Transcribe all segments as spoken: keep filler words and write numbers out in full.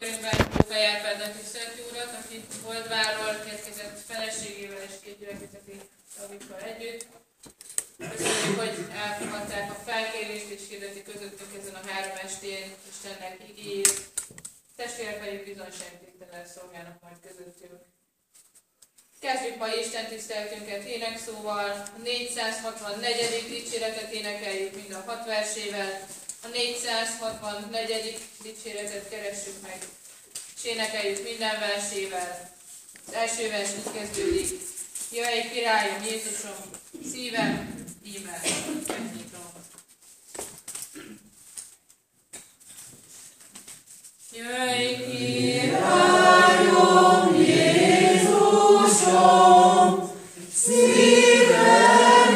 Pókai Árpádnak tiszteleti urat, aki Holdvárról érkezett feleségével és két gyülekezeti tagokkal együtt. Köszönjük, hogy elfogadták a felkérést és hirdeti közöttünk ezen a három estén Istennek igéjét. Testvérek pedig bizonyságtétellel szolgálnak majd közöttünk. Kezdjük ma Isten tiszteletünket énekszóval. A négyszázhatvannegyedik dicséretet énekeljük mind a hat versével. A négyszázhatvannegyedik dicséretet keressük meg, és énekeljük minden versével. Az első vers így kezdődik. Jöjj, királyom, Jézusom, szívem, íme, megnyitom. Jöjj, királyom, Jézusom, szívem,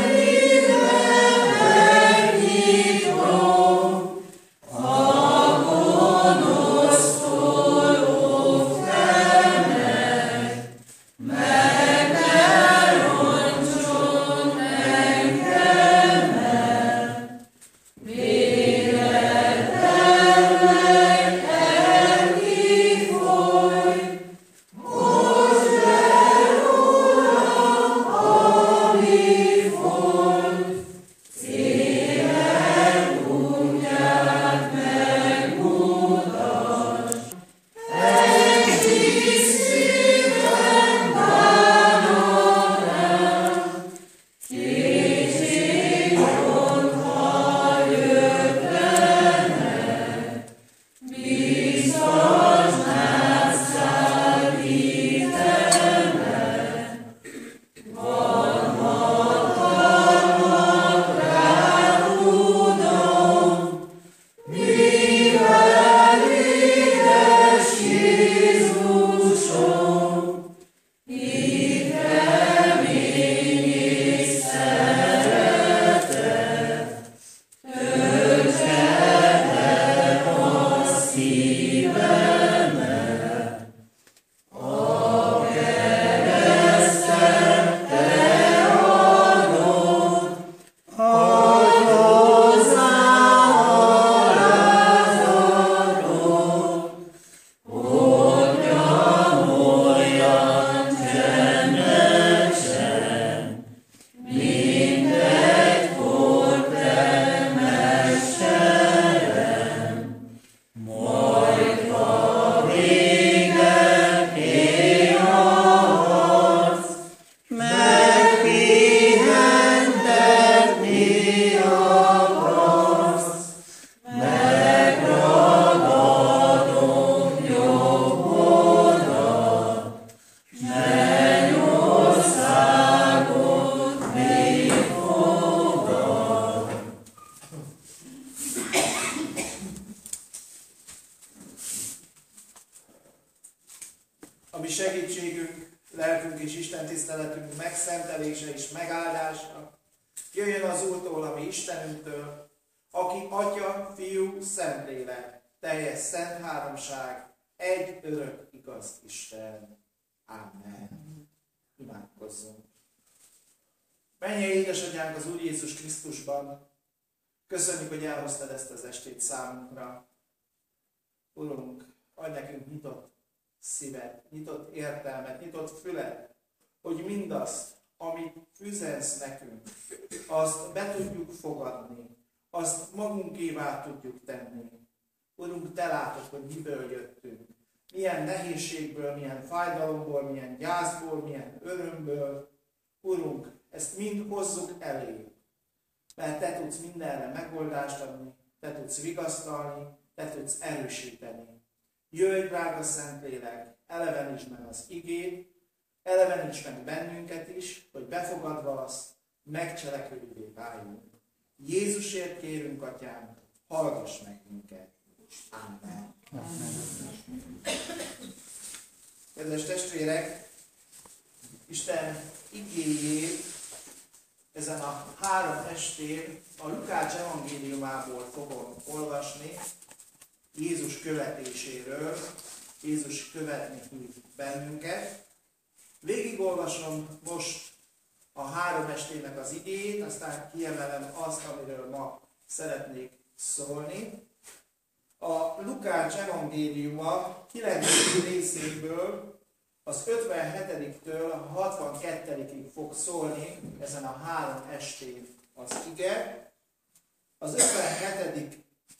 Mennyei édesatyánk az Úr Jézus Krisztusban, köszönjük, hogy elhoztad ezt az estét számunkra. Urunk, adj nekünk nyitott szívet, nyitott értelmet, nyitott fület, hogy mindazt, amit üzensz nekünk, azt be tudjuk fogadni, azt magunkévá tudjuk tenni. Urunk, te látod, hogy miből jöttünk, milyen nehézségből, milyen fájdalomból, milyen gyászból, milyen örömből. Urunk, ezt mind hozzuk elé, mert te tudsz mindenre megoldást adni, te tudsz vigasztalni, te tudsz erősíteni. Jöjj, drága Szentlélek, elevenítsd meg az igét, elevenítsd meg bennünket is, hogy befogadva azt, megcselekvővé váljunk. Jézusért kérünk, Atyám, hallgass meg minket. Amen. Kedves testvérek, Isten igéjét ezen a három estén a Lukács evangéliumából fogom olvasni, Jézus követéséről. Jézus követni hív bennünket. Végigolvasom most a három estének az igéjét, aztán kiemelem azt, amiről ma szeretnék szólni. A Lukács evangéliuma kilencedik részéből az ötvenhetedik-től a hatvankettőig fog szólni ezen a három estén az ige. Az ötvenhetedik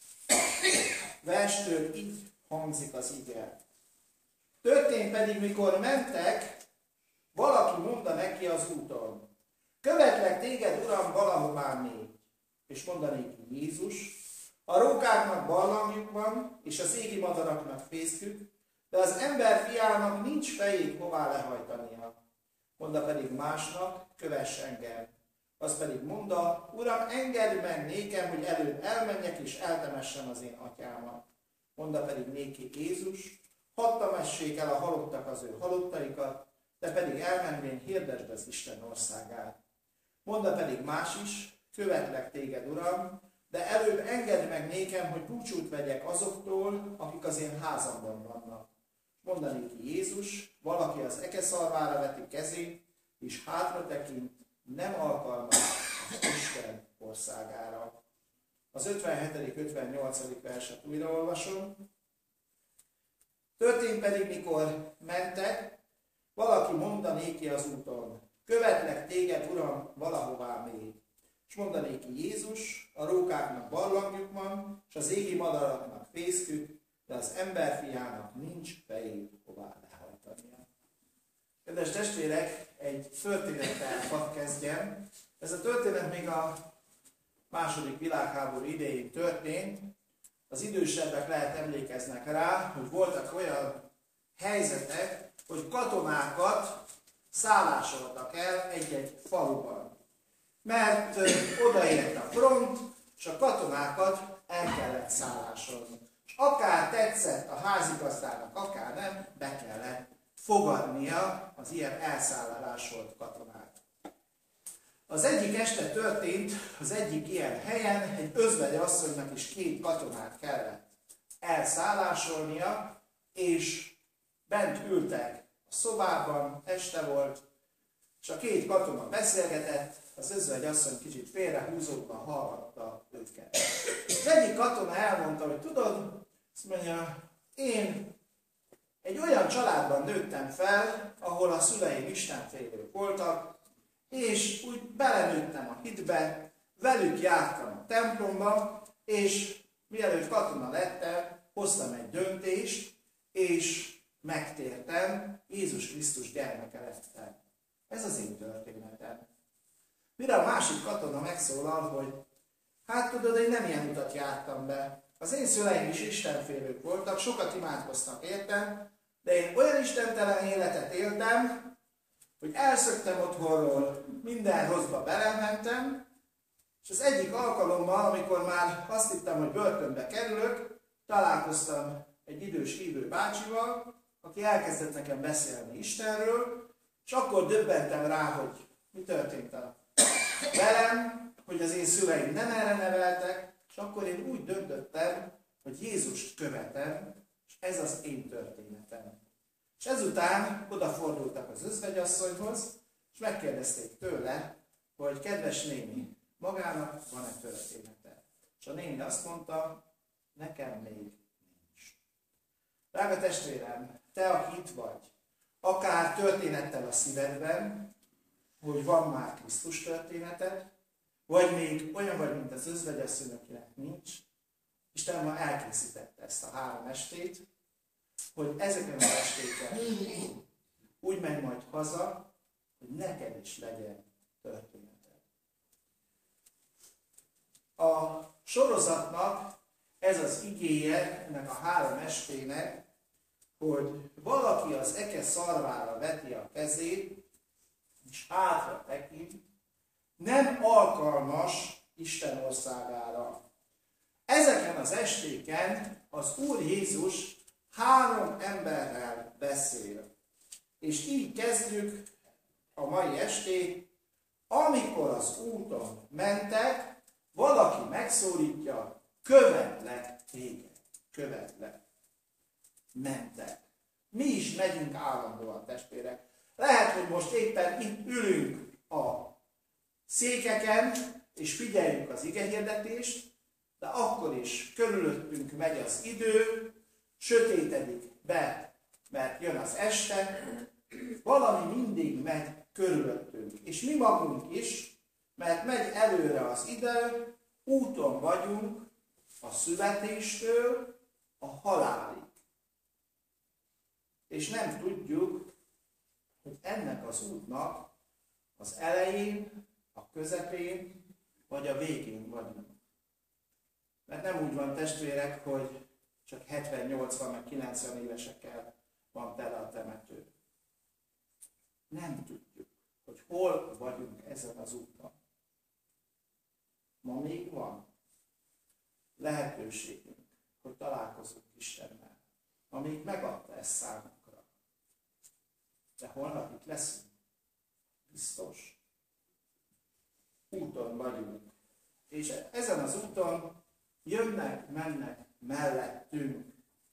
verstől így hangzik az ige. Történt pedig, mikor mentek, valaki mondta neki az úton: követlek téged, Uram, valahová még. És mondanék Jézus: a rókáknak barlangjuk van, és az égi madaraknak fészkük, de az ember fiának nincs fejét hová lehajtania. Monda pedig másnak: kövess engem. Az pedig mondta: Uram, engedd meg nékem, hogy előbb elmenjek és eltemessem az én atyámat. Monda pedig néki Jézus: hadd temessék el a halottak az ő halottaikat, te pedig elmenvén hirdesd az Isten országát. Monda pedig más is: követlek téged, Uram, de előbb engedd meg nékem, hogy búcsút vegyek azoktól, akik az én házamban vannak. Mondanéki Jézus: valaki az ekeszarvára veti kezét, és hátra tekint, nem alkalmas az Isten országára. Az ötvenhetedik ötvennyolcadik verset újraolvasom. Történt pedig, mikor mentek, valaki mondanéki az úton: követlek téged, Uram, valahová még. És mondanéki Jézus: a rókáknak barlangjuk van, és az égi madaraknak fészkük, de az emberfiának nincs fejét hová lehajtania. Kedves testvérek, egy történettel hadd kezdjem. Ez a történet még a második világháború idején történt. Az idősebbek lehet emlékeznek rá, hogy voltak olyan helyzetek, hogy katonákat szállásoltak el egy-egy faluban. Mert odaért a front, és a katonákat el kellett szállásolni. És akár tetszett a házigazdának, akár nem, be kellett fogadnia az ilyen elszállásolt katonát. Az egyik este történt, az egyik ilyen helyen egy özvegy asszonynak is két katonát kellett elszállásolnia, és bent ültek a szobában, este volt, és a két katona beszélgetett, az özvegy asszony kicsit félrehúzódva hallgatta őket. Az egyik katona elmondta, hogy tudod, azt mondja, én egy olyan családban nőttem fel, ahol a szüleim istenfélők voltak, és úgy belenőttem a hitbe, velük jártam a templomba, és mielőtt katona lettem, hoztam egy döntést, és megtértem, Jézus Krisztus gyermeke lettem. Ez az én történetem. Mire a másik katona megszólal, hogy hát tudod, én nem ilyen utat jártam be. Az én szüleim is istenfélők voltak, sokat imádkoztak értem, de én olyan istentelen életet éltem, hogy elszöktem otthonról, minden rosszba belementem, és az egyik alkalommal, amikor már azt hittem, hogy börtönbe kerülök, találkoztam egy idős hívő bácsival, aki elkezdett nekem beszélni Istenről, és akkor döbbentem rá, hogy mi történt a velem, hogy az én szüleim nem erre neveltek, és akkor én úgy döntöttem, hogy Jézust követem, és ez az én történetem. És ezután odafordultak az özvegyasszonyhoz, és megkérdezték tőle, hogy kedves néni, magának van-e története? És a néni azt mondta, nekem még nincs. Drága testvérem, te, aki itt vagy, akár történettel a szívedben, hogy van már Krisztus történeted, vagy még olyan vagy, mint az özvegyasszony, akinek nincs, Isten ma elkészítette ezt a három estét, hogy ezeken az estéken úgy menj majd haza, hogy neked is legyen történeted. A sorozatnak ez az igéje, ennek a három estének, hogy valaki az eke szarvára veti a kezét, és hátra tekint, nem alkalmas Isten országára. Ezeken az estéken az Úr Jézus három emberrel beszél. És így kezdjük a mai estét, amikor az úton mentek, valaki megszólítja, követlek téged, követlek. Mentek. Mi is megyünk állandóan, testvérek. Lehet, hogy most éppen itt ülünk a székeken, és figyeljük az igehirdetést, de akkor is körülöttünk megy az idő, sötétedik be, mert jön az este, valami mindig megy körülöttünk. És mi magunk is, mert megy előre az idő, úton vagyunk a születéstől a halálig. És nem tudjuk, hogy ennek az útnak az elején, a közepén, vagy a végén vagyunk. Mert nem úgy van, testvérek, hogy csak hetven, nyolcvan, meg kilencven évesekkel van tele a temető. Nem tudjuk, hogy hol vagyunk ezen az úton. Ma még van lehetőségünk, hogy találkozunk Istennel. Ma még megadta ezt számunkra. De holnap itt leszünk. Biztos. Úton vagyunk. És ezen az úton jönnek, mennek mellettünk.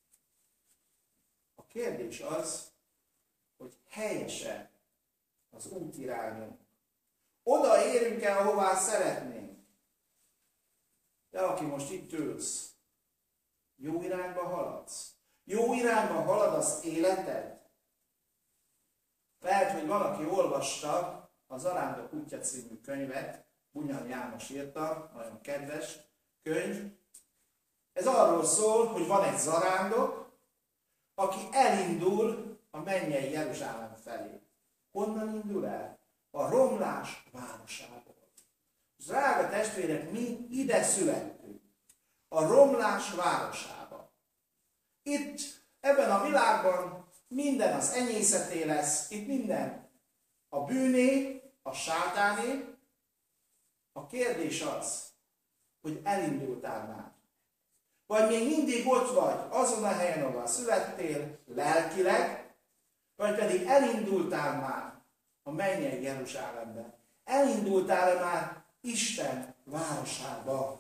A kérdés az, hogy helyese az útirányunk. Oda érünk el, ahová szeretnénk. De aki most itt ülsz, jó irányba haladsz? Jó irányba halad az életed? Lehet, hogy valaki olvasta a Zarándok útja című könyvet, Bunyar János írta, nagyon kedves könyv. Ez arról szól, hogy van egy zarándok, aki elindul a mennyei Jeruzsálem felé. Honnan indul el? A romlás városából. Drága testvérek, mi ide születtünk. A romlás városába. Itt, ebben a világban minden az enyészeté lesz, itt minden a bűné, a sátáné. A kérdés az, hogy elindultál már. Vagy még mindig ott vagy azon a helyen, ahol születtél lelkileg, vagy pedig elindultál már a mennyei Jeruzsálembe. Elindultál már Isten városába.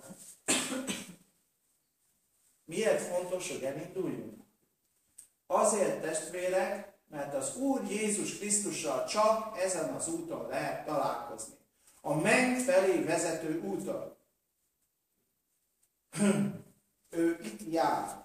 Miért fontos, hogy elinduljunk? Azért, testvérek, mert az Úr Jézus Krisztussal csak ezen az úton lehet találkozni. A menny felé vezető úton. Ő itt jár.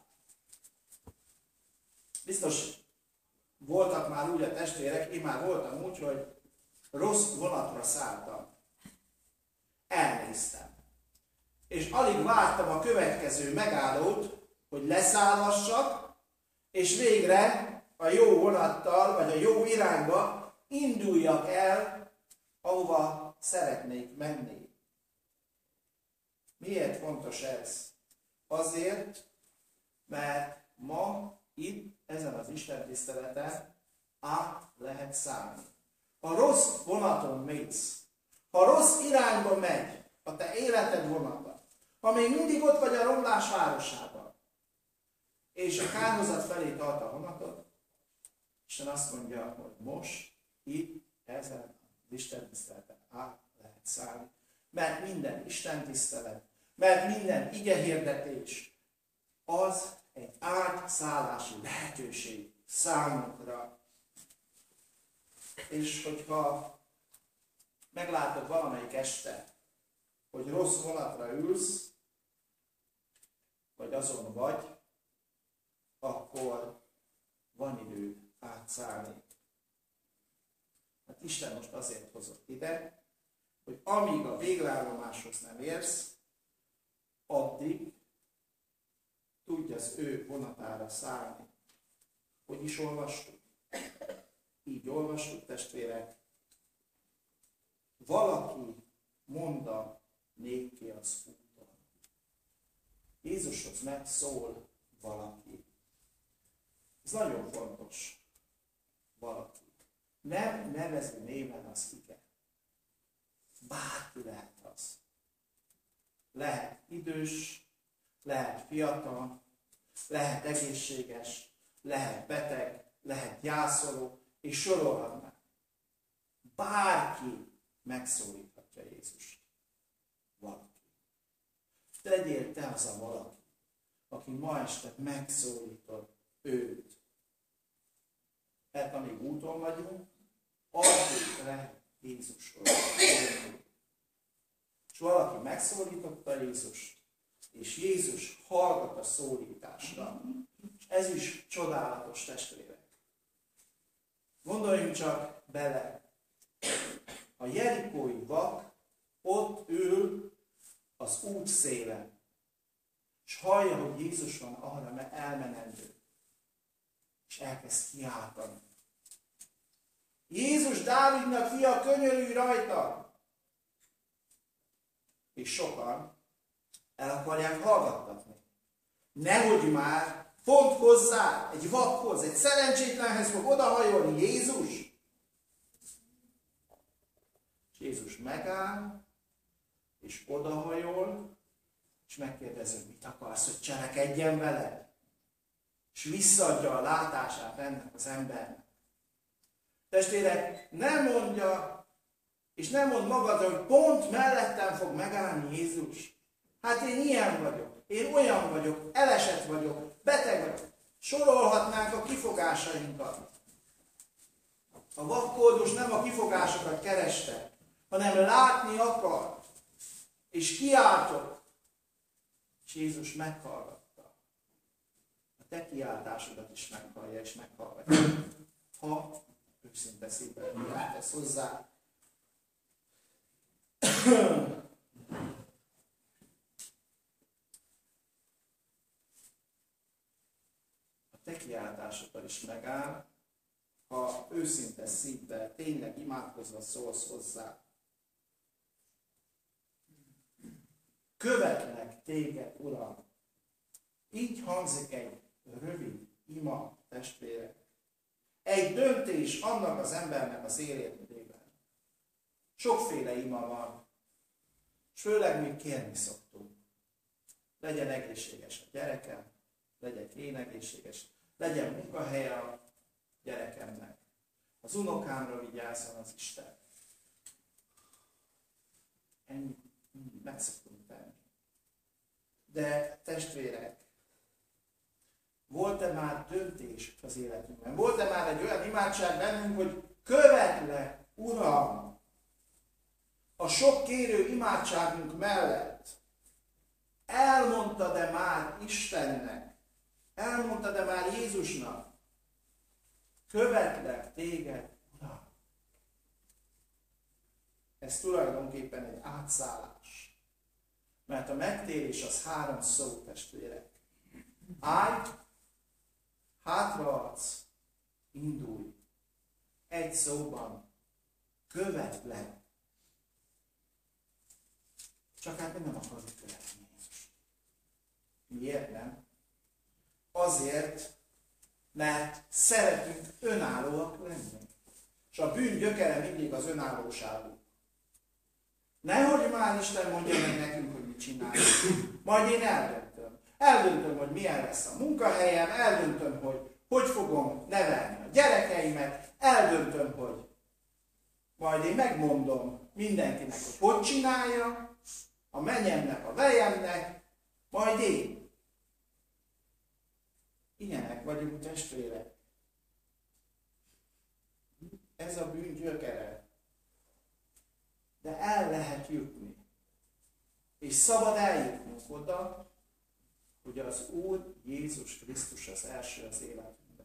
Biztos voltak már úgy a testvérek, én már voltam úgy, hogy rossz vonatra szálltam. Elnéztem. És alig vártam a következő megállót, hogy leszállhassak, és végre a jó vonattal, vagy a jó irányba induljak el, ahova szeretnék menni. Miért fontos ez? Azért, mert ma itt, ezen az Isten tiszteleten át lehet szállni. Ha rossz vonaton mész, ha rossz irányba megy a te életed vonata, ha még mindig ott vagy a romlás városában, és a kárhozat felé tart a vonatot, Isten azt mondja, hogy most, itt, ezen az Isten tiszteleten át lehet szállni. Mert minden Isten tisztelet, mert minden igehirdetés az egy átszállási lehetőség számunkra. És hogyha meglátod valamelyik este, hogy rossz vonatra ülsz, vagy azon vagy, akkor van idő átszállni. Hát Isten most azért hozott ide, hogy amíg a végállomáshoz nem érsz, addig tudj az ő vonatára szállni. Hogy is olvastuk? Így olvastuk, testvérek. Valaki mondta néki az úton. Jézushoz megszól valaki. Ez nagyon fontos. Valaki. Nem nevezi néven az ige. Bárki lehet az. Lehet idős, lehet fiatal, lehet egészséges, lehet beteg, lehet gyászoló, és sorolhatnánk. Bárki megszólíthatja Jézust. Valaki. Tegyél te az a valaki, aki ma este megszólítod őt. Mert amíg úton vagyunk, addig lehet Jézusról. És valaki megszólította Jézust, és Jézus hallgat a szólításra. És ez is csodálatos, testvérek. Gondoljunk csak bele. A jerikói vak ott ül az út szélen, és hallja, hogy Jézus van arra elmenendő, és elkezd kiáltani. Jézus, Dávidnak fia, könyörülj rajta! És sokan el akarják hallgattatni. Nehogy már pont hozzá, egy vakhoz, egy szerencsétlenhez fog odahajolni Jézus. És Jézus megáll, és odahajol, és megkérdezi, mit akarsz, hogy cselekedjen veled? És visszaadja a látását ennek az embernek. Testvérek, nem mondja, és nem mond magadra, hogy pont mellettem fog megállni Jézus. Hát én ilyen vagyok, én olyan vagyok, elesett vagyok, beteg vagyok. Sorolhatnánk a kifogásainkat. A vakkoldus nem a kifogásokat kereste, hanem látni akar, és kiáltott. És Jézus meghallgatta. A te kiáltásodat is meghallja, és meghallgatja. Ha őszinte szívvel kiáltasz hozzá. A te kiáltásoddal is megáll, ha őszinte szívvel, tényleg imádkozva szólsz hozzá. Követlek téged, Uram. Így hangzik egy rövid ima, testvérek. Egy döntés annak az embernek az életében. Sokféle ima van, és főleg még kérni szoktunk. Legyen egészséges a gyerekem, legyen én egészséges, legyen munkahelye a gyerekemnek. Az unokámra vigyázzon az Isten. Ennyi meg szoktunk tenni. De testvérek, volt-e már döntés az életünkben? Volt-e már egy olyan imádság bennünk, hogy követlek, Uram, a sok kérő imádságunk mellett? Elmondtad-e már Istennek? Elmondtad-e már Jézusnak? Követlek téged, Uram. Ez tulajdonképpen egy átszállás. Mert a megtérés az három szó, testvérek. Állj, hátraadsz, indulj. Egy szóban, követlek. Csak hát mi nem akarjuk követni Jézus. Miért nem? Azért, mert szeretünk önállóak lenni. És a bűn gyökere mindig az önállóságunk. Nehogy már Isten mondja meg nekünk, hogy mit csináljunk. Majd én eldöntöm. Eldöntöm, hogy milyen lesz a munkahelyem, eldöntöm, hogy hogy fogom nevelni a gyerekeimet, eldöntöm, hogy majd én megmondom mindenkinek, hogy hogy csinálja, a menyemnek, a vejemnek, majd én. Ilyenek vagyunk, testvérek. Ez a bűn gyökere. De el lehet jutni. És szabad eljutnunk oda, hogy az Úr Jézus Krisztus az első az életünkben.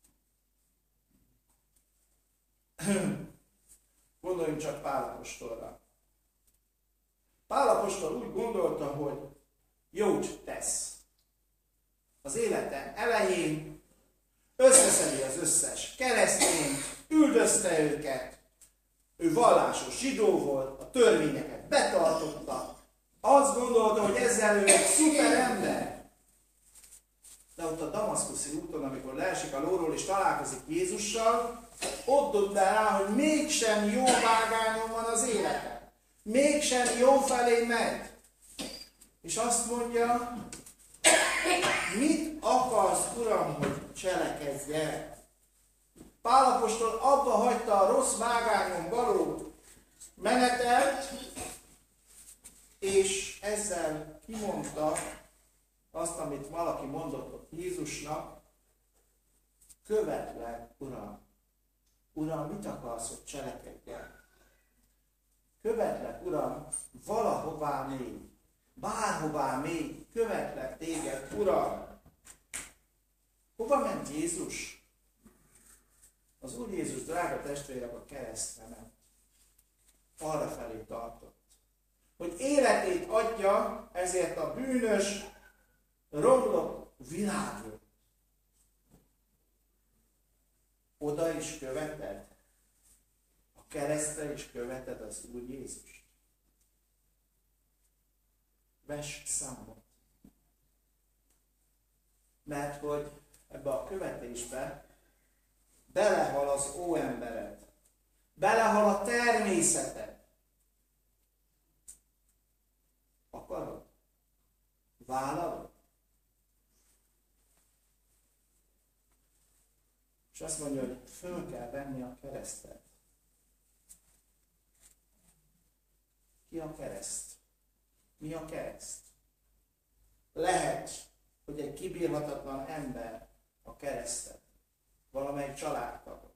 Gondoljunk csak Pál apostolra. Pál apostol úgy gondolta, hogy jót tesz. Az élete elején összeszedi az összes keresztényt, üldözte őket. Ő vallásos zsidó volt, a törvényeket betartotta. Azt gondolta, hogy ezzel ő egy szuper ember. De ott a damaszkuszi úton, amikor leesik a lóról és találkozik Jézussal, ott dobdál rá, hogy mégsem jó vágányon van az élete. Mégsem jó felé megy. És azt mondja, mit akarsz, Uram, hogy cselekedjen? Pál apostol abba hagyta a rossz vágányon való menetet, és ezzel kimondta azt, amit valaki mondott ott Jézusnak, követlek, Uram. Uram, mit akarsz, hogy cselekedjen? Követlek, Uram, valahová még. bárhová mégy, követlek téged, Uram. Hova ment Jézus? Az Úr Jézus, drága testvérek, a keresztre ment. Arra felé tartott. Hogy életét adja ezért a bűnös, romlott világért. Oda is követed? A keresztre is követed az Úr Jézust? Vess számot. Mert hogy ebbe a követésbe belehal az óembered, belehal a természeted. Akarod? Vállalod? És azt mondja, hogy föl kell venni a keresztet. Ki a kereszt? Mi a kereszt? Lehet, hogy egy kibírhatatlan ember a keresztet, valamelyik családtagod,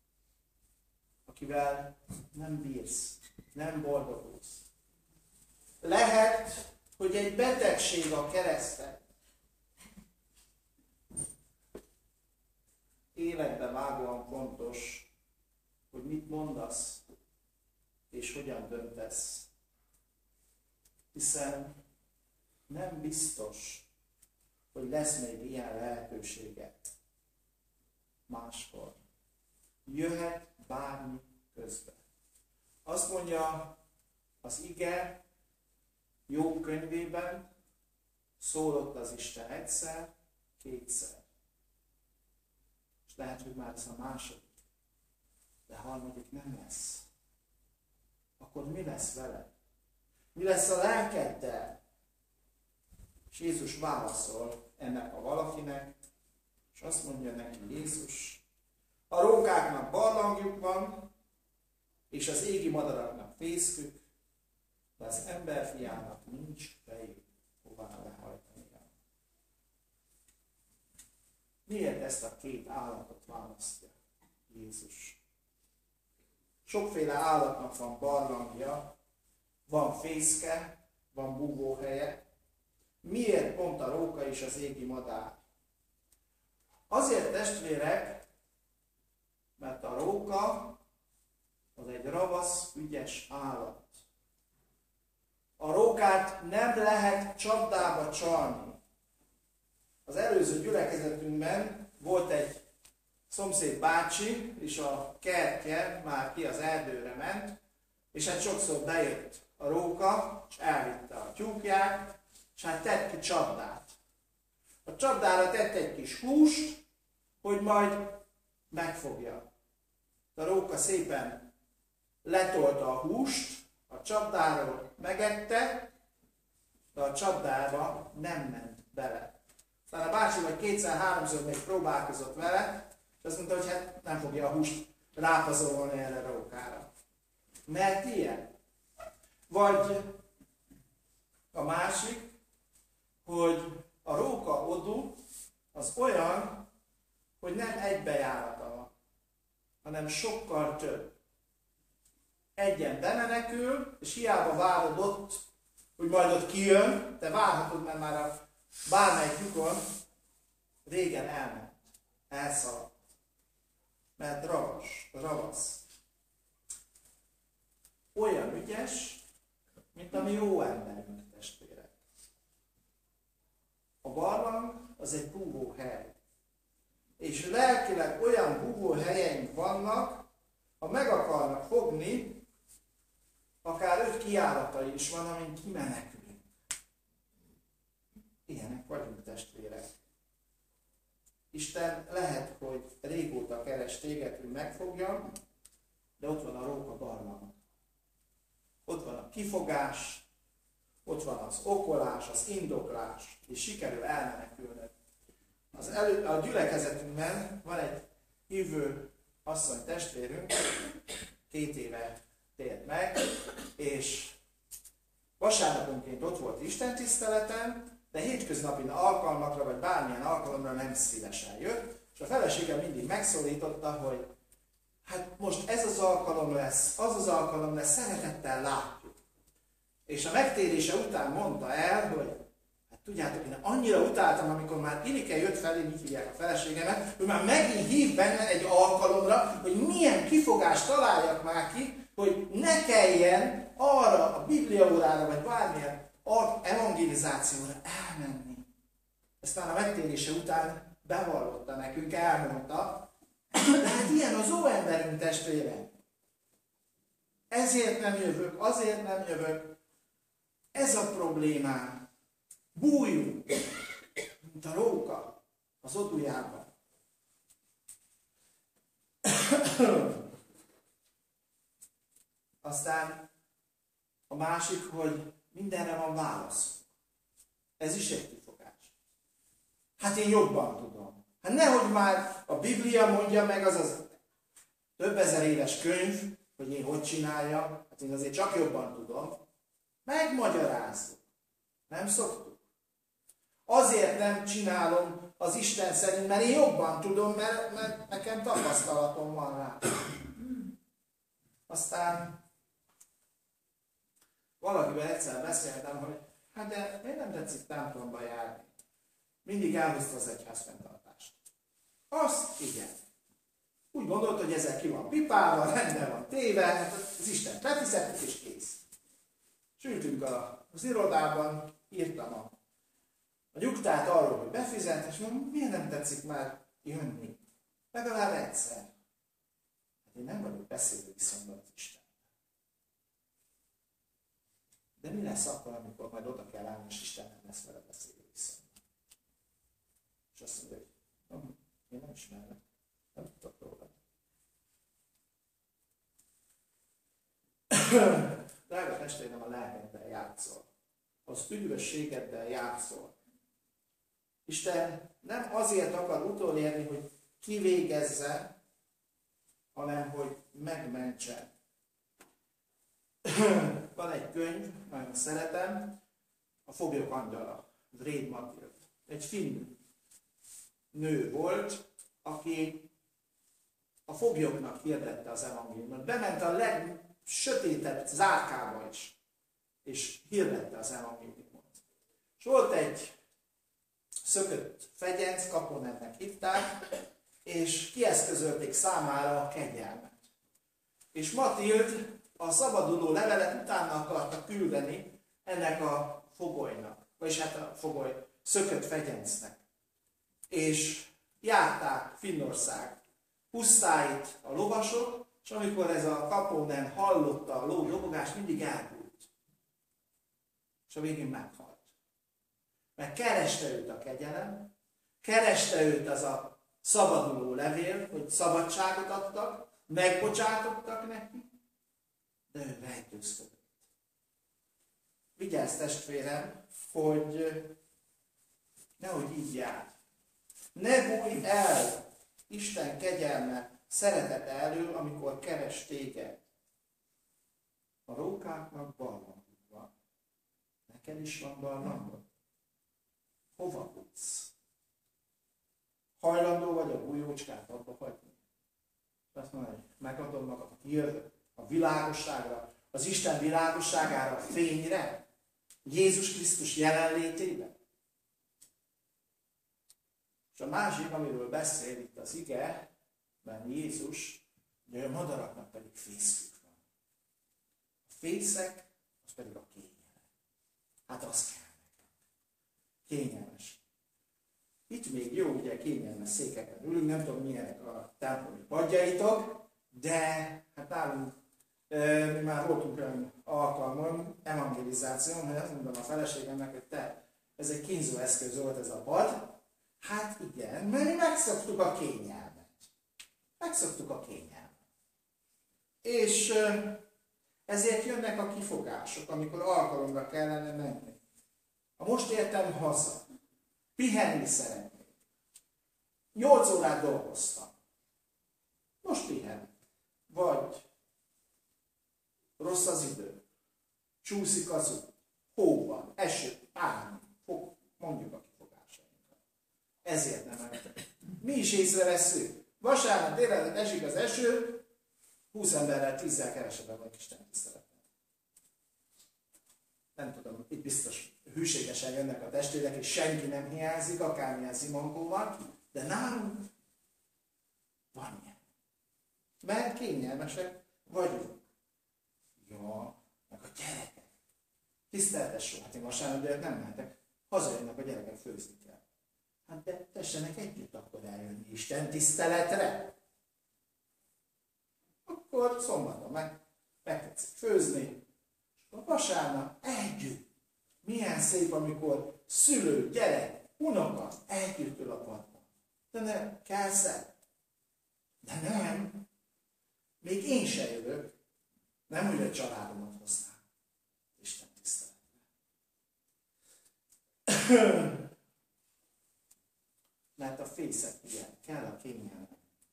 akivel nem bírsz, nem boldogulsz. Lehet, hogy egy betegség a keresztet. Életbe vágóan fontos, hogy mit mondasz, és hogyan döntesz. Hiszen nem biztos, hogy lesz még ilyen lehetősége máskor. Jöhet bármi közben. Azt mondja az ige Jobb könyvében, szólott az Isten egyszer, kétszer. És lehet, hogy már ez a második, de harmadik nem lesz. Akkor mi lesz vele? Mi lesz a lelkeddel? És Jézus válaszol ennek a valakinek, és azt mondja neki Jézus, a rókáknak barlangjuk van, és az égi madaraknak fészkük, de az emberfiának nincs fejük, hová lehajtania. Miért ezt a két állatot választja Jézus? Sokféle állatnak van barlangja, van fészke, van búvóhelye. Miért pont a róka és az égi madár? Azért, testvérek, mert a róka az egy ravasz, ügyes állat. A rókát nem lehet csapdába csalni. Az előző gyülekezetünkben volt egy szomszéd bácsi, és a kertje már ki az erdőre ment, és hát sokszor bejött a róka, és elvitte a tyúkját, és hát tett ki csapdát. A csapdára tett egy kis húst, hogy majd megfogja. A róka szépen letolta a húst, a csapdáról megette, de a csapdába nem ment bele. Aztán a bácsi vagy kétszer-háromszor még próbálkozott vele, és azt mondta, hogy hát nem fogja a húst rápazolni erre a rókára. Mert ilyen. Vagy a másik, hogy a róka odú az olyan, hogy nem egybejárata van, hanem sokkal több. Egyen bemenekül, és hiába várod ott, hogy majd ott kijön, te várhatod, mert már a bármelyik lyukon régen elment, elszaladt. Mert ravas, ravasz. Olyan ügyes, mint a mi jó emberünk, testvérek. A barlang az egy búvóhely. És lelkileg olyan búvóhelyeink vannak, ha meg akarnak fogni, akár öt kijáratai is van, amin kimenekülünk. Ilyenek vagyunk, testvérek. Isten lehet, hogy régóta keres téged, hogy megfogjam, de ott van a róka barlang. Ott van a kifogás, ott van az okolás, az indoklás, és sikerül elmenekülnöd. Az elő, a gyülekezetünkben van egy hívő asszony testvérünk, két éve tért meg, és vasárnaponként ott volt istentiszteleten, de hétköznapi alkalmakra, vagy bármilyen alkalomra nem szívesen jött, és a felesége mindig megszólította, hogy hát most ez az alkalom lesz, az az alkalom lesz, szeretettel látjuk. És a megtérése után mondta el, hogy hát tudjátok, én annyira utáltam, amikor már Irike jött felé, így hívják a feleségemet, hogy már megint hív benne egy alkalomra, hogy milyen kifogást találjak már ki, hogy ne kelljen arra a bibliaórára, vagy bármilyen evangelizációra elmenni. Aztán a megtérése után bevallotta nekünk, elmondta, de hát ilyen az óemberünk, testvérem. Ezért nem jövök, azért nem jövök. Ez a problémám. Bújjunk, mint a róka az odujában. Aztán a másik, hogy mindenre van válasz. Ez is egy kifogás. Hát én jobban tudom. Hát nehogy már a Biblia mondja meg, az az több ezer éves könyv, hogy én hogy csináljam, hát én azért csak jobban tudom. Megmagyarázzuk. Nem szoktuk. Azért nem csinálom az Isten szerint, mert én jobban tudom, mert, mert nekem tapasztalatom van rá. Aztán valakivel egyszer beszéltem, hogy hát de miért nem tetszik templomba járni? Mindig elhozta az egyházfenntartást. Azt igen. Úgy gondolt, hogy ezzel ki van pipálva, rendben van téve, hát az Isten befizettük és kész. Sültünk az irodában, írtam a, a nyugtát arról, hogy befizet, és mondom, miért nem tetszik már jönni? Legalább egyszer. Hát én nem vagyok beszélő viszonyban az Isten. De mi lesz akkor, amikor majd oda kell állni, és Isten nem lesz vele beszélő viszonyban? És azt mondja, hogy én nem ismerlek, nem tudok róla. Drága testvérem, a lelkeddel játszol. Az üdvösségeddel játszol. Isten nem azért akar utolérni, hogy kivégezze, hanem hogy megmentse. Van egy könyv, nagyon szeretem, a Foglyok angyala, Vréd Matild. Egy finn nő volt, aki a foglyoknak hirdette az evangéliumot. Bement a legsötétebb zárkába is, és hirdette az evangéliumot. És volt egy szökött fegyenc, Kaponennek hívták, és kieszközölték számára a kegyelmet. És Matild a szabaduló levelet utána akarta küldeni ennek a fogolynak, vagyis hát a fogoly szökött fegyencnek. És járták Finnország pusztáit a lovasok, és amikor ez a Kaponen hallotta a ló dobogást, mindig elbújt. És a végén meghalt. Mert kereste őt a kegyelem, kereste őt az a szabaduló levél, hogy szabadságot adtak, megbocsátottak neki, de ő rejtőzködött. Vigyázz, testvérem, hogy nehogy így jár. Ne bújj el Isten kegyelme, szeretete elől, amikor keres téged. A rókáknak barlangjuk van. Neked is van barlangod? Hova bújsz? Hajlandó vagy a bújócskát abba hagyni? Azt mondja, hogy megadom magamat, jövök a világosságra, az Isten világosságára, a fényre, Jézus Krisztus jelenlétében. És a másik, amiről beszél itt az ige, mert Jézus, hogy a madaraknak pedig fészkük van. A fészek, az pedig a kényelem. Hát az kell nekem. Kényelmes. Itt még jó, ugye kényelmes székeken ülünk, nem tudom milyenek a templomi padjaitok, de hát nálunk e, mi már voltunk olyan alkalmon, evangelizáción, hogy azt mondom a feleségemnek, hogy te, ez egy kínzó eszköz volt ez a pad. Hát igen, mert mi megszoktuk a kényelmet. Megszoktuk a kényelmet. És e, ezért jönnek a kifogások, amikor alkalomra kellene menni. Ha most értem haza, pihenni szeretnék. Nyolc órát dolgoztam. Most pihen. Vagy rossz az idő. Csúszik az út. Hóban, eső, áram. Fog, mondjuk a kifogásainkat. Ezért nem mentek. Mi is észrevesszük. Vasárnap délelőtt esik az eső, húsz emberrel tízzel kevesebben van Isten tiszteleten. nem tudom, itt biztos hűségesen jönnek a testvérek, és senki nem hiányzik, akármilyen szimankó van, de nálunk van ilyen. Mert kényelmesek vagyunk. Ja, meg a gyerekek. Tiszteltesső, hát én vasárnap gyerek nem mehetek. Hazajönnek a gyerekek, főzni kell. Hát de tessenek együtt akkor eljönni Isten tiszteletre. Akkor szombaton meg, megtetszik főzni. A vasárnap együtt. Milyen szép, amikor szülő, gyerek, unoka együtt ül a padban. De nem, kell szebb. De nem. Még én se jövök. Nem úgy, hogy családomat hoznám. Isten tiszteletre. Mert a fészek ilyen, kell a kényelem.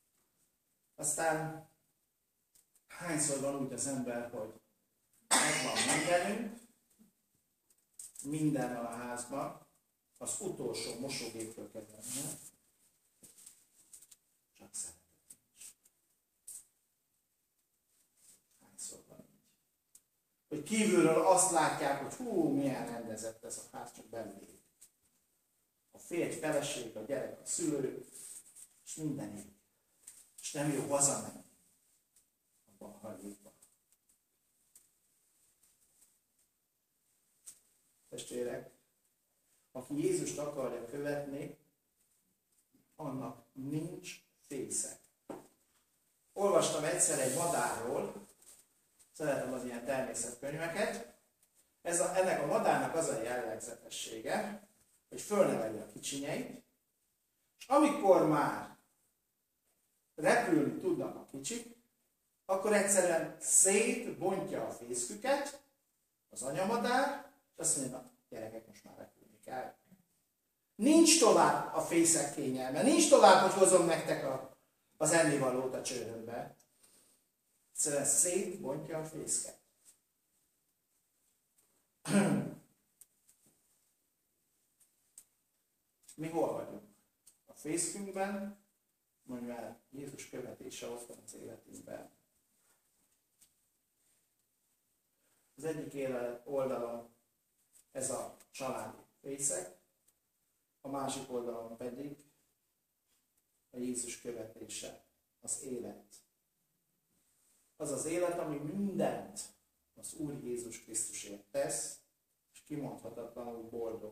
Aztán hányszor van úgy az ember, hogy megvan mindenünk, minden a házban, az utolsó mosógépről kell venni, csak szeretet nincs. Hányszor van így? Hogy kívülről azt látják, hogy hú, milyen rendezett ez a ház, csak belül. A férj, feleség, a gyerek, a szülő, és minden így. És nem jó hazamenni abban a hajlékban. Testvérek, aki Jézust akarja követni, annak nincs fészek. Olvastam egyszer egy madárról, szeretem az ilyen természetkönyveket. Ez a, ennek a madárnak az a jellegzetessége, hogy fölneveli a kicsinyeit, és amikor már repülni tudnak a kicsik, akkor egyszerűen szétbontja a fészküket az anyamadár, és azt mondja, na, gyerekek, most már repülni kell. Nincs tovább a fészek kényelme, nincs tovább, hogy hozom nektek a, az ennivalót a csőrömbe. Egyszerűen szétbontja a fészket. Mi hol vagyunk? A fészkünkben, mondjuk már Jézus követése ott van az életünkben. Az egyik oldalon ez a családi fészek, a másik oldalon pedig a Jézus követése, az élet. Az az élet, ami mindent az Úr Jézus Krisztusért tesz, és kimondhatatlanul boldog.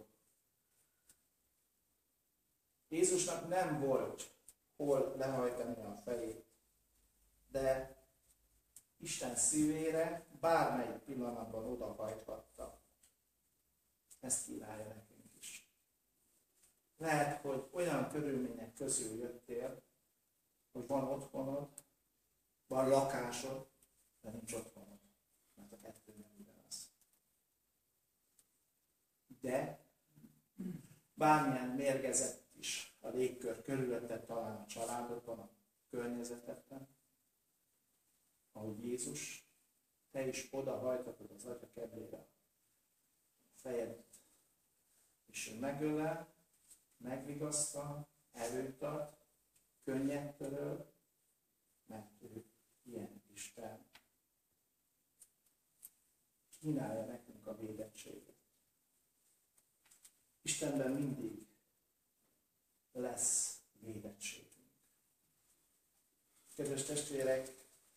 Jézusnak nem volt hol lehajtani a fejét, de Isten szívére bármelyik pillanatban odahajthatta. Ezt kívánja nekünk is. Lehet, hogy olyan körülmények közül jöttél, hogy van otthonod, van lakásod, de nincs otthonod, mert a kettő nem ugyanaz. De bármilyen mérgezett is a légkör körülötted, talán a családodban, a környezetedben, ahogy Jézus, te is odahajtatod az Atya kedvére a fejedet, és ő megölel, megvigasztal, erőt ad, könnyet töröl, mert ő ilyen Isten. Kínálja nekünk a védettséget. Istenben mindig lesz védettségünk. Kedves testvérek,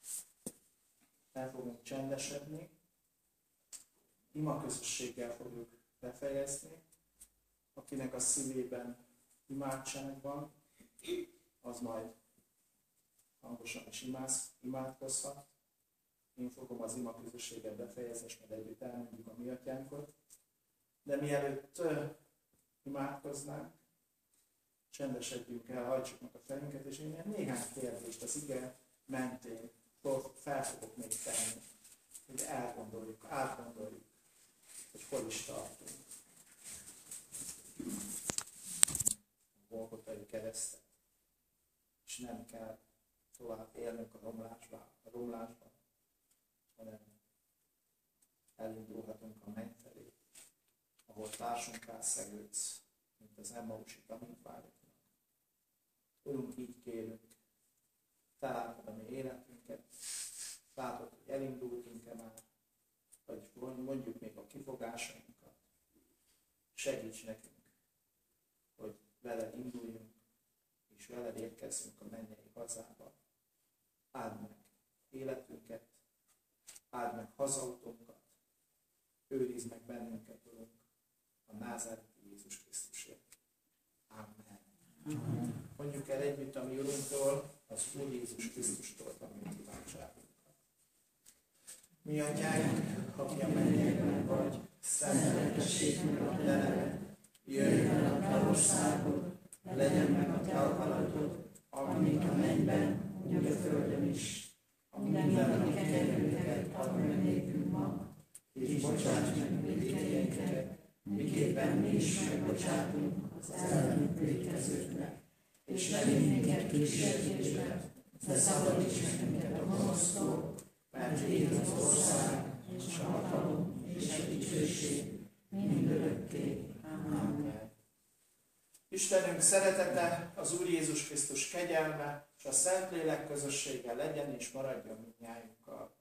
el fogunk csendesedni, imaközösséggel fogjuk befejezni. Akinek a szívében imádság van, az majd hangosan is imádkozhat. Én fogom az imaközösséget befejezni, és majd együtt elmondjuk a mi atyánkot. De mielőtt uh, imádkoznánk, csendesedjünk el, hajtsuk meg a fejünket, és én néhány kérdést az ige mentén fel fogok még tenni, hogy elgondoljuk, átgondoljuk, hogy hol is tartunk. A Golgotai keresztet. És nem kell tovább élnünk a romlásban, a romlásban, hanem elindulhatunk a menny felé, ahol társunká szegődsz, mint az Emmausi tanítványoknak. Urunk, így kérünk, te látod a mi életünket, látod, hogy elindultunk-e már, vagy mondjuk még a kifogásainkat. Segíts nekünk, hogy veled induljunk, és veled érkezzünk a mennyei hazába. Áld meg életünket, áld meg hazautunkat, őrizd meg bennünket, Urunk, a názáreti Jézus Krisztusért. Amen. Amen. Mondjuk el együtt a mi Urunktól, az Úr Jézus Krisztustól a mi kívánságunkat. Mi atyánk, aki a mennyekben vagy, szenteltessék meg a te neved, jöjjön el a te országod, legyen meg a te akaratod, amint a mennyben, úgy a földön is. Mindennapi kenyerünket add meg nékünk ma, és bocsáss meg vétkeinket, miképpen mi is megbocsátunk az ellenünk vétkezőknek. És ne vigy minket kísértésbe, de szabadíts meg minket a gonosztól, mert Téd az ország, és a hatalom, és a dicsőség mindörökké. Amen. Istenünk szeretete, az Úr Jézus Krisztus kegyelme, és a Szentlélek közössége legyen és maradjon mindnyájunkkal.